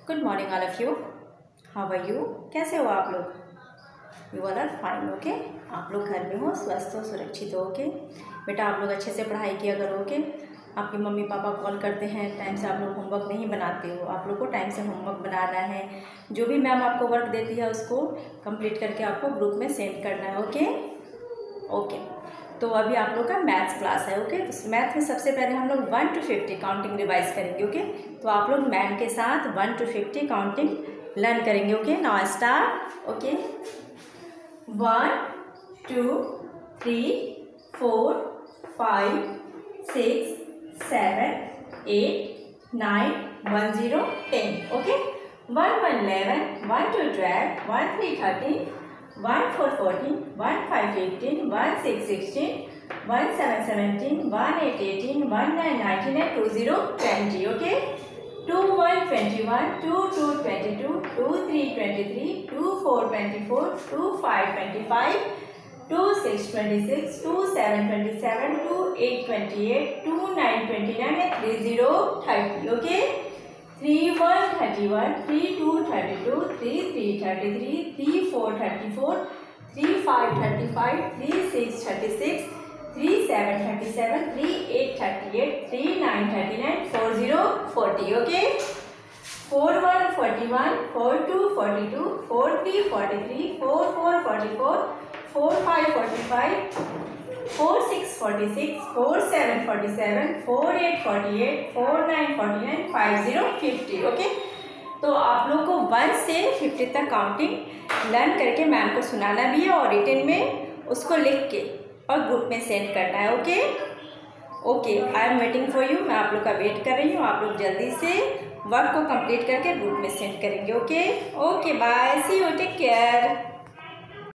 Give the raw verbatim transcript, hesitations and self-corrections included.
Good morning all of you. How are you? कैसे हो आप लोग? You all are fine. Okay, आप लोग घर में हो, स्वस्थ हो, सुरक्षित हो। ओके बेटा, आप लोग अच्छे से पढ़ाई किया करो। ओके, आपके मम्मी पापा कॉल करते हैं, टाइम से आप लोग होमवर्क नहीं बनाते हो। आप लोग को टाइम से होमवर्क बनाना है। जो भी मैम आपको वर्क देती है उसको कंप्लीट करके आपको ग्रुप में सेंड करना है। ओके ओके तो अभी आप लोग का मैथ्स क्लास है। ओके, तो मैथ में सबसे पहले हम लोग one to fifty counting revise करेंगे। ओके, तो आप लोग मैम के साथ one to fifty counting learn करेंगे। Okay, now start. Okay, one two three four five six seven eight nine one zero ten. Okay, one one eleven, one two twelve, one three thirteen, one four fourteen, one five eighteen, one six sixteen, one seven seventeen, one eight eighteen, one nine nineteen and two zero twenty. Okay, two one twenty one, two two twenty two, two three twenty three, two four twenty four, two five twenty five, two six twenty six, two seven twenty seven, two eight twenty eight, two nine twenty nine and three zero thirty. Okay, three one thirty one, three two thirty two, three three thirty three, three four thirty four, three five thirty five, three six thirty six, three seven thirty seven, three eight thirty eight, three nine thirty nine, four zero forty. Okay, four one forty one, four two forty two, four three forty three, four four forty four, four five forty five, four six forty six, four seven forty seven, four eight forty eight, four nine forty nine, five zero fifty. Okay, तो आप लोग को one से fifty तक counting learn करके ma'am को सुनाना भी है और रिटन में उसको लिख के और ग्रुप में सेंड करना है। Okay okay I am waiting for you. मैं आप लोग का वेट कर रही हूँ। आप लोग जल्दी से वर्क को कंप्लीट करके ग्रुप में सेंड करेंगे। Okay okay bye, see you, take care.